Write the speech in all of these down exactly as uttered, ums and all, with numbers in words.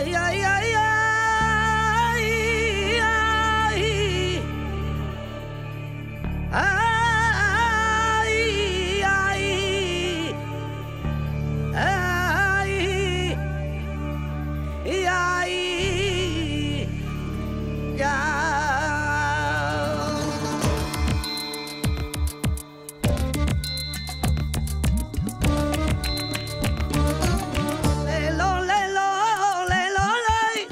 ay, ay, ay, ay, ay, ay, ay, ay, ay.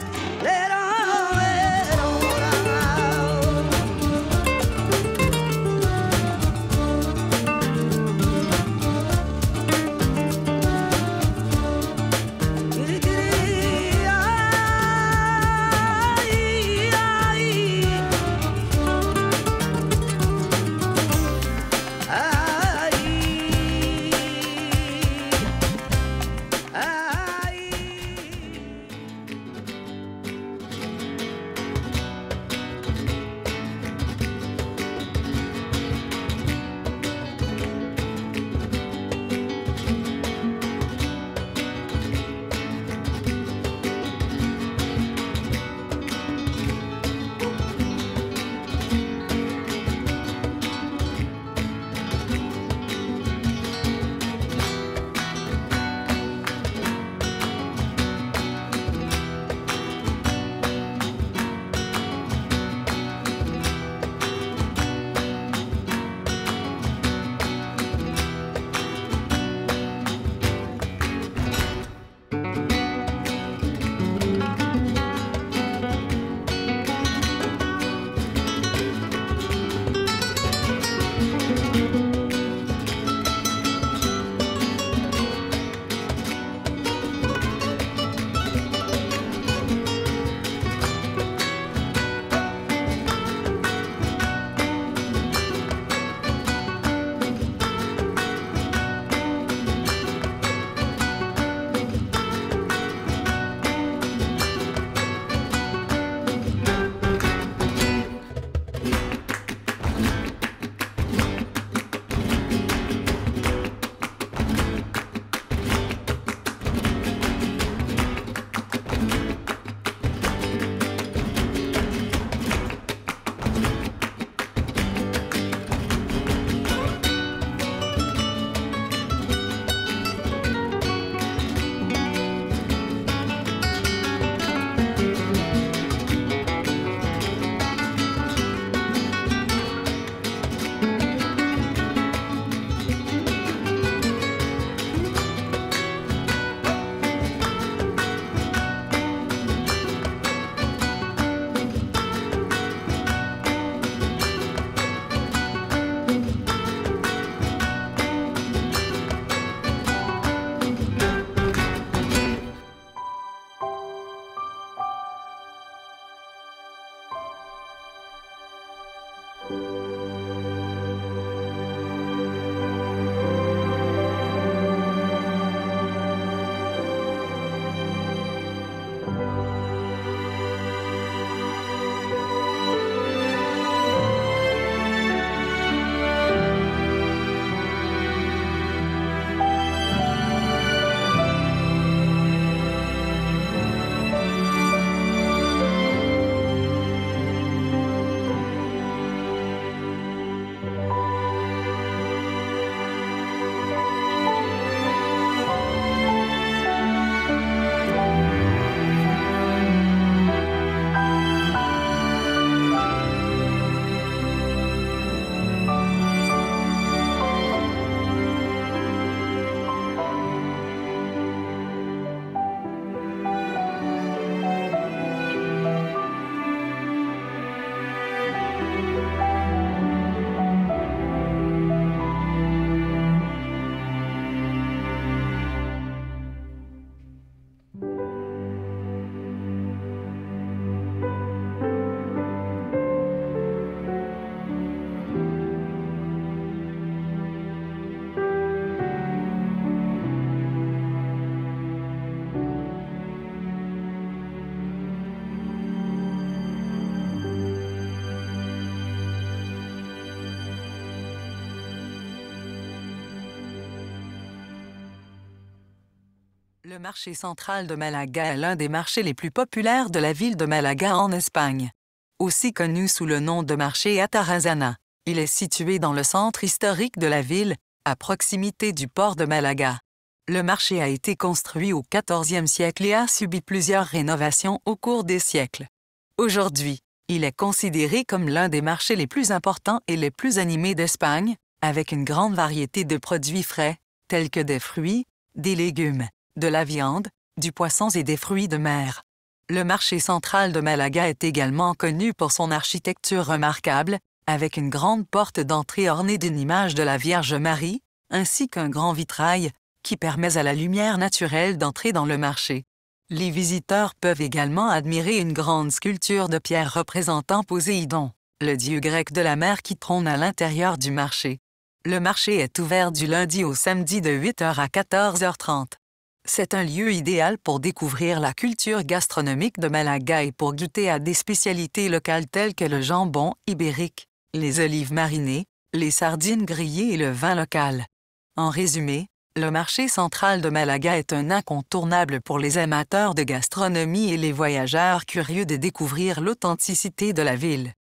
Le marché central de Malaga est l'un des marchés les plus populaires de la ville de Malaga en Espagne. Aussi connu sous le nom de marché Atarazaná, il est situé dans le centre historique de la ville, à proximité du port de Malaga. Le marché a été construit au quatorzième siècle et a subi plusieurs rénovations au cours des siècles. Aujourd'hui, il est considéré comme l'un des marchés les plus importants et les plus animés d'Espagne, avec une grande variété de produits frais, tels que des fruits, des légumes, de la viande, du poisson et des fruits de mer. Le marché central de Malaga est également connu pour son architecture remarquable, avec une grande porte d'entrée ornée d'une image de la Vierge Marie, ainsi qu'un grand vitrail qui permet à la lumière naturelle d'entrer dans le marché. Les visiteurs peuvent également admirer une grande sculpture de pierre représentant Poséidon, le dieu grec de la mer qui trône à l'intérieur du marché. Le marché est ouvert du lundi au samedi de huit heures à quatorze heures trente. C'est un lieu idéal pour découvrir la culture gastronomique de Malaga et pour goûter à des spécialités locales telles que le jambon ibérique, les olives marinées, les sardines grillées et le vin local. En résumé, le marché central de Malaga est un incontournable pour les amateurs de gastronomie et les voyageurs curieux de découvrir l'authenticité de la ville.